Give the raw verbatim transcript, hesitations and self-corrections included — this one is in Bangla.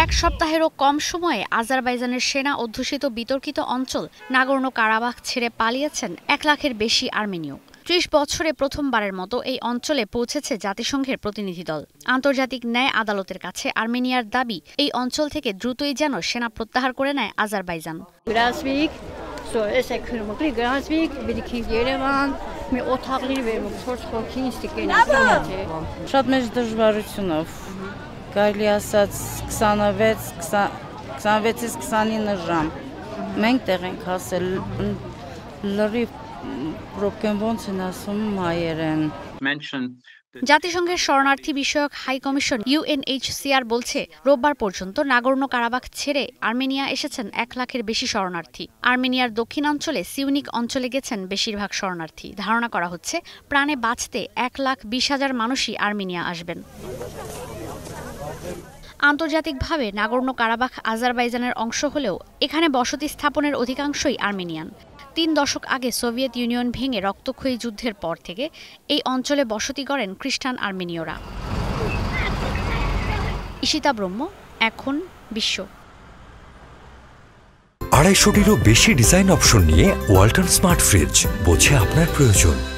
এক সপ্তাহেরও কম সময়ে আজারবাইজানের সেনা অধ্যুষিত বিতর্কিত অঞ্চল নাগোর্নো কারাবাখ ছেড়ে পালিয়েছেন এক লাখের বেশি আর্মেনীয়। ত্রিশ বছরে প্রথমবারের মতো এই অঞ্চলে পৌঁছেছে জাতিসংঘের প্রতিনিধি দল। আন্তর্জাতিক ন্যায় আদালতের কাছে আর্মেনিয়ার দাবি, এই অঞ্চল থেকে দ্রুতই যেন সেনা প্রত্যাহার করে নেয় আজারবাইজান। Կարելի ասած քսանվեց քսանվեցից քսանինը ժամ մենք տեղ ենք հասել լրիվ պրոբլեմ ոնց են ասում հայերեն। জাতিসংঘের শরণার্থী বিষয়ক হাই কমিশন ইউএনএইচসিআর বলছে, রোববার পর্যন্ত নাগোর্নো কারাবাখ ছেড়ে আর্মেনিয়া এসেছেন এক লাখের বেশি শরণার্থী। আর্মেনিয়ার দক্ষিণাঞ্চলে সিউনিক অঞ্চলে গেছেন বেশিরভাগ শরণার্থী। ধারণা করা হচ্ছে প্রাণে বাঁচতে এক লাখ বিশ হাজার মানুষই আর্মেনিয়া আসবেন। আন্তর্জাতিকভাবে নাগোর্নো কারাবাখ আজারবাইজানের অংশ হলেও এখানে বসতি স্থাপনের অধিকাংশই আর্মেনিয়ান। তিন দশক আগে সোভিয়েত ইউনিয়ন ভেঙে রক্তক্ষয়ী যুদ্ধের পর থেকে এই অঞ্চলে বসতি গড়েন খ্রিস্টান আর্মেনীয়রা। ঈশিতা ব্রহ্ম, এখন বিশ্ব। আড়াইশোটিরও বেশি ডিজাইন অপশন নিয়ে ওয়ালটন স্মার্ট ফ্রিজ, বোঝে আপনার প্রয়োজন।